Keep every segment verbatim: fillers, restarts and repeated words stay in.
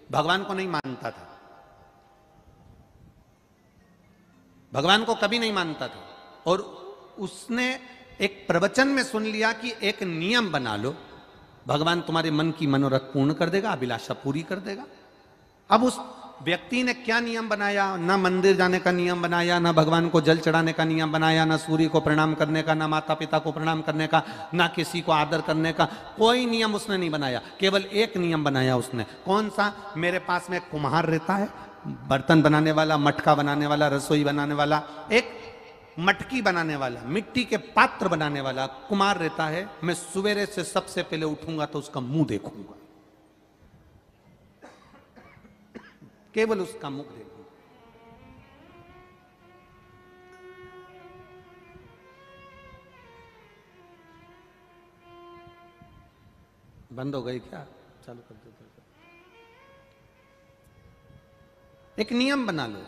भगवान को नहीं मानता था, भगवान को कभी नहीं मानता था। और उसने एक प्रवचन में सुन लिया कि एक नियम बना लो, भगवान तुम्हारे मन की मनोरथ पूर्ण कर देगा, अभिलाषा पूरी कर देगा। अब उस व्यक्ति ने क्या नियम बनाया? ना मंदिर जाने का नियम बनाया, ना भगवान को जल चढ़ाने का नियम बनाया, ना सूर्य को प्रणाम करने का, ना माता पिता को प्रणाम करने का, ना किसी को आदर करने का, कोई नियम उसने नहीं बनाया। केवल एक नियम बनाया उसने। कौन सा? मेरे पास में कुम्हार रहता है, बर्तन बनाने वाला, मटका बनाने वाला, रसोई बनाने वाला, एक मटकी बनाने वाला, मिट्टी के पात्र बनाने वाला कुम्हार रहता है। मैं सवेरे से सबसे पहले उठूंगा तो उसका मुंह देखूंगा, केवल उसका मुख देखूंगा। बंद हो गई क्या? चालू कर दो। एक नियम बना लो,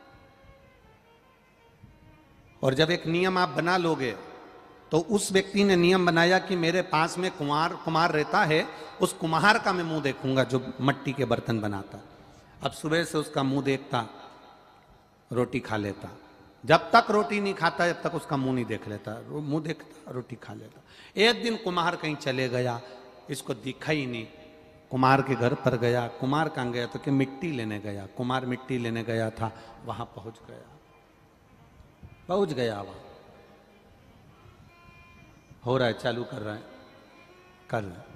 और जब एक नियम आप बना लोगे तो उस व्यक्ति ने नियम बनाया कि मेरे पास में कुम्हार कुम्हार रहता है, उस कुम्हार का मैं मुंह देखूंगा जो मट्टी के बर्तन बनाता। अब सुबह से उसका मुंह देखता, रोटी खा लेता। जब तक रोटी नहीं खाता जब तक उसका मुंह नहीं देख लेता, मुंह देखता, रोटी खा लेता। एक दिन कुम्हार कहीं चले गया, इसको दिखा ही नहीं। कुम्हार के घर पर गया, कुम्हार कहाँ गया? तो कि मिट्टी लेने गया। कुम्हार मिट्टी लेने गया था, वहां पहुंच गया पहुंच गया वहां हो रहा है, चालू कर रहा है, कर रहा है।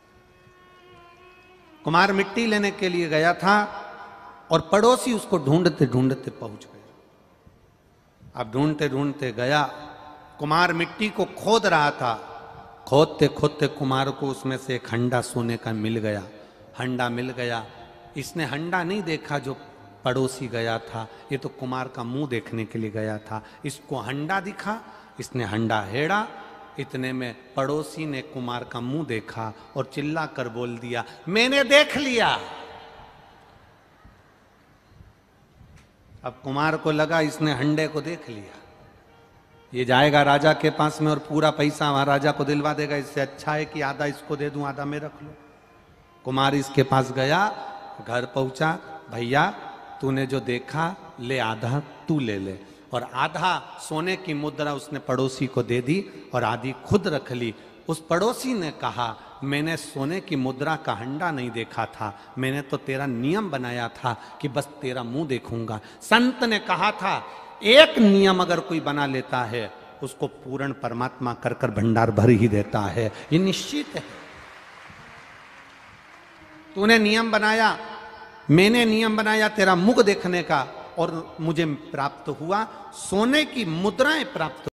कुम्हार मिट्टी लेने के लिए गया था और पड़ोसी उसको ढूंढते ढूंढते पहुंच गया। अब ढूंढते ढूंढते गया, कुम्हार मिट्टी को खोद रहा था। खोदते खोदते कुम्हार को उसमें से एक हंडा सोने का मिल गया। हंडा मिल गया। इसने हंडा नहीं देखा जो पड़ोसी गया था, ये तो कुम्हार का मुंह देखने के लिए गया था। इसको हंडा दिखा, इसने हंडा हेड़ा। इतने में पड़ोसी ने कुम्हार का मुंह देखा और चिल्ला कर बोल दिया, मैंने देख लिया। अब कुम्हार को लगा इसने हंडे को देख लिया, ये जाएगा राजा के पास में और पूरा पैसा वहां राजा को दिलवा देगा। इससे अच्छा है कि आधा इसको दे दूं, आधा मैं रख लूं। कुम्हार इसके पास गया, घर पहुंचा, भैया तूने जो देखा ले, आधा तू ले ले। और आधा सोने की मुद्रा उसने पड़ोसी को दे दी और आधी खुद रख ली। उस पड़ोसी ने कहा, मैंने सोने की मुद्रा का हंडा नहीं देखा था, मैंने तो तेरा नियम बनाया था कि बस तेरा मुंह देखूंगा। संत ने कहा था, एक नियम अगर कोई बना लेता है उसको पूर्ण परमात्मा कर कर भंडार भर ही देता है, ये निश्चित है। तूने नियम बनाया, मैंने नियम बनाया तेरा मुख देखने का, और मुझे प्राप्त हुआ, सोने की मुद्राएं प्राप्त